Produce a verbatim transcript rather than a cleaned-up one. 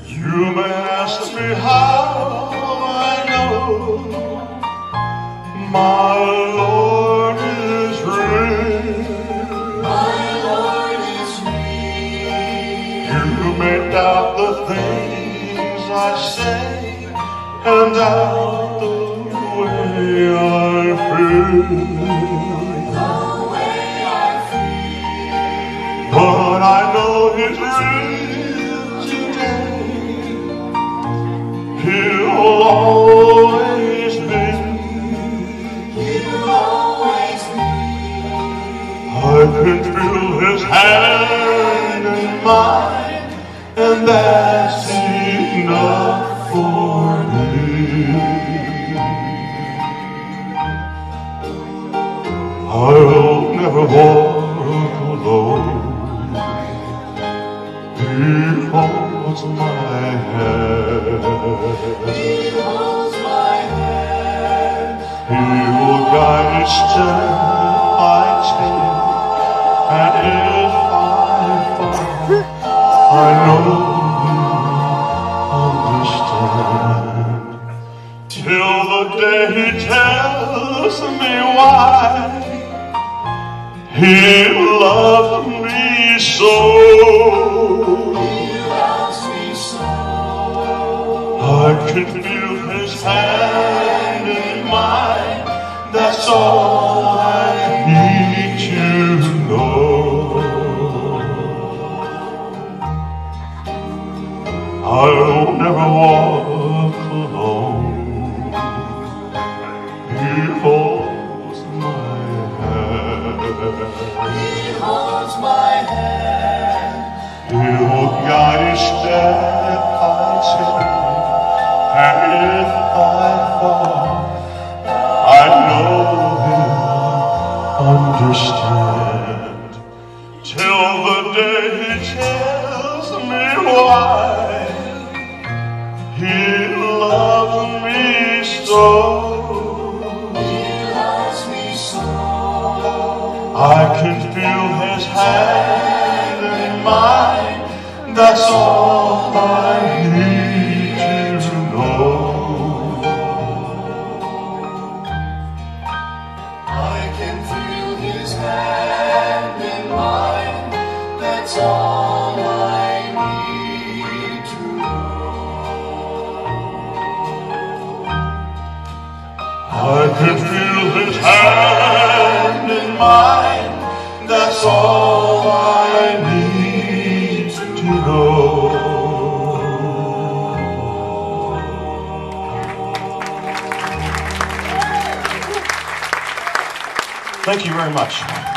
You may ask me how I know my Lord is real. My Lord is real. You may doubt the things I say and doubt the way I feel. The way I feel. But I know He's real today. He'll always be. He'll always be. I can feel His hand in mine, and that's enough for me. I'll never walk alone. He holds my hand. He holds my hand. He will guide each step I take, and if I fall, I know He'll understand. Till the day He tells me why He loved me so. He loves me so. I can feel His hand in mine. That's all I need to know. I'll never walk alone. He holds my hand. He holds my hand. He'll guide each step I take, and if I fall, I know He'll understand. Till the day He tells me why He loves me so. He loves me so. I can feel His hand in mine. That's all I need to know. I can feel His hand in mine. That's all I need to know. I can feel His hand in mine. That's all I need to know. Thank you very much.